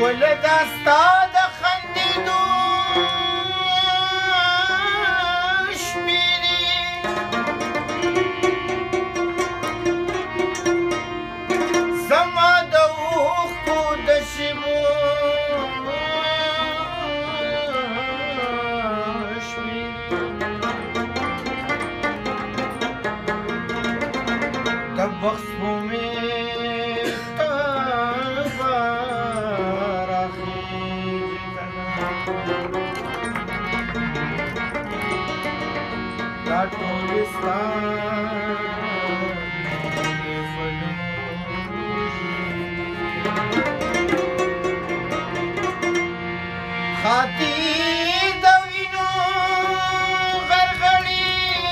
ولدا ستا د خندېدو شمېرې زما د اوښکو د شېبو شمېرې د بخت سپومې خاطی د وینو غرغړې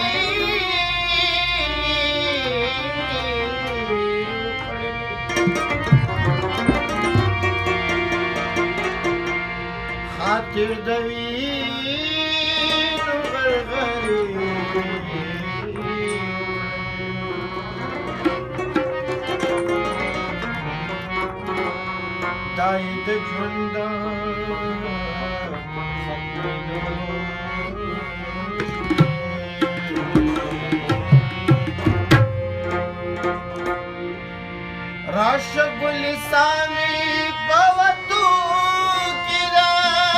خاطر د وینو غرغړې دای د ژوند راشه ګلستانې په وطو کې ده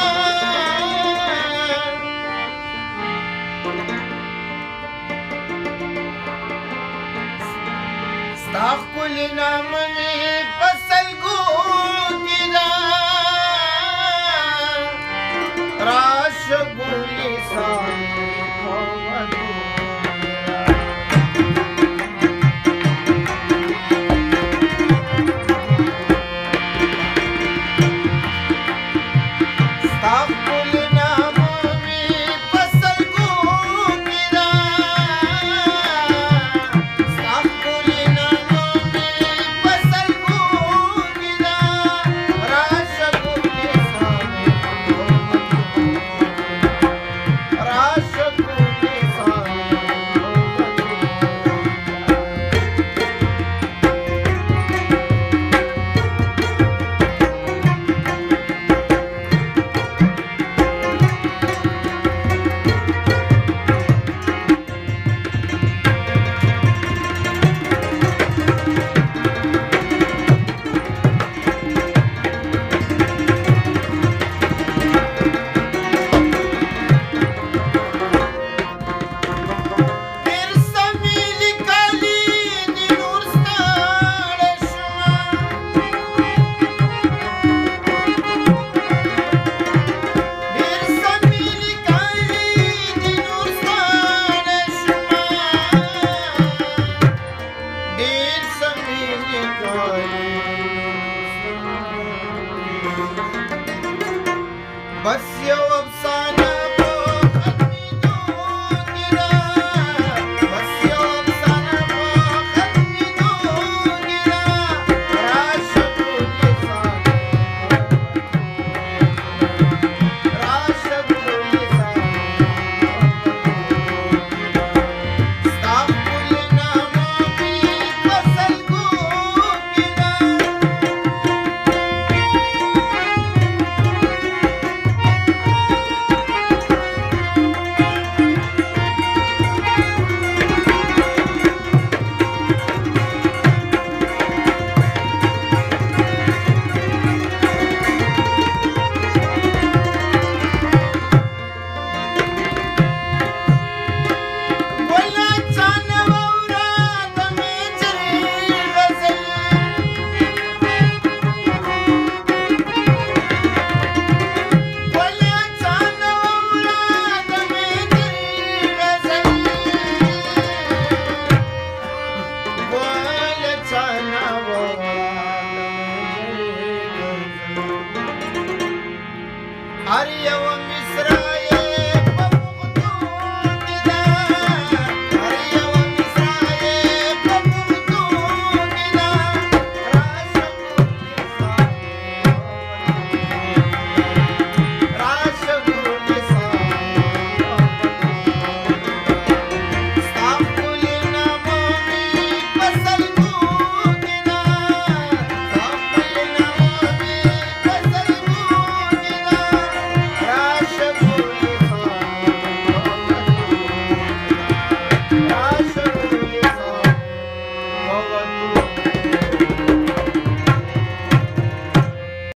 ستا ښکلې نامه مې په سلګو کې ده راشه ګلستانې په وطو بس یو افسانه په ختمېدو کې ده بس یو افسانه په ختمېدو کې ده راشه ګلستانې راشه ګلستانې ستا ښکلې نامه مې په سلګو کې ده Well, it's